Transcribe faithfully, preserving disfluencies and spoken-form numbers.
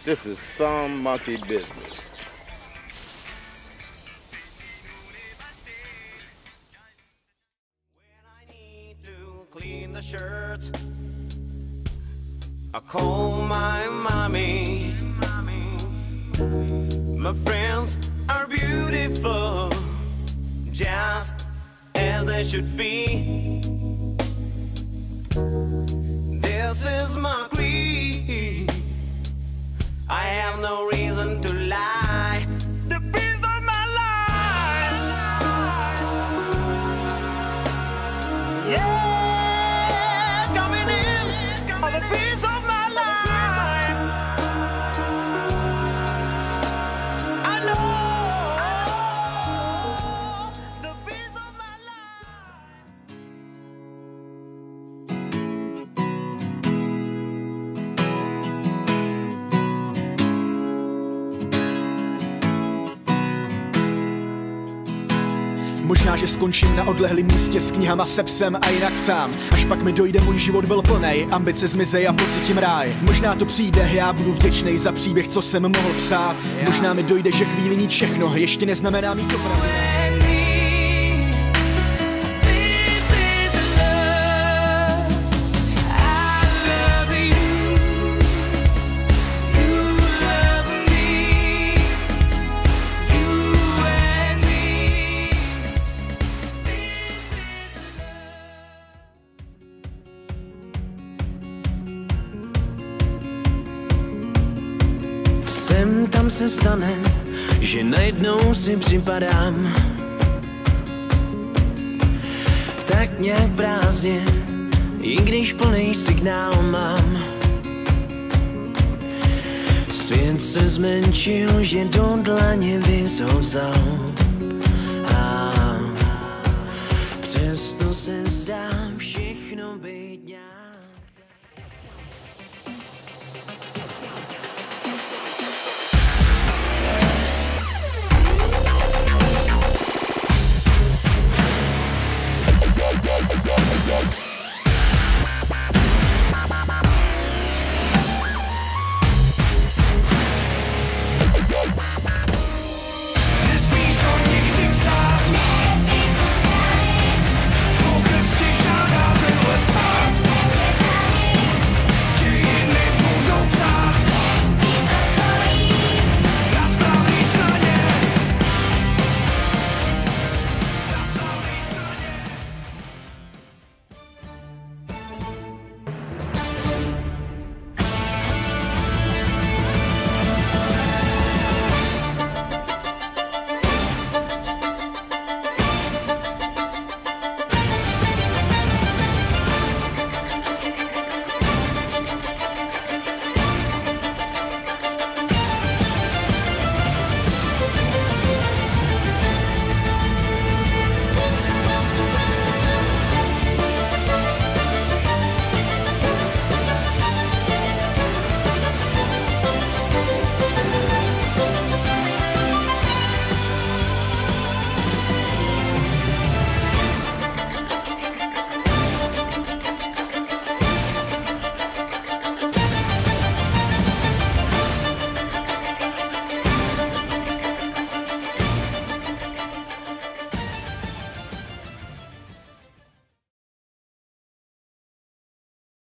This is some monkey business. When I need to clean the shirt, I call my mommy. My friends are beautiful, just as they should be. This is my creed. I have no reason to lie. The piece of my life, yeah, coming in on the piece of my life. I know the piece of my life. Možná, že skončím na odlehlém místě s knihama, se psem a jinak sám. Až pak mi dojde, můj život byl plnej, ambice zmizej a pocítím ráj. Možná to přijde, já budu vděčnej za příběh, co jsem mohl psát. Možná mi dojde, že chvíli mít všechno ještě neznamená mít to pravdu. Sem tam se stane, že najednou si připadám tak nějak prázdně, i když plný signál mám. Svět se zmenšil, že do dlaně bys ho vzal, a přesto se zdá všechno být.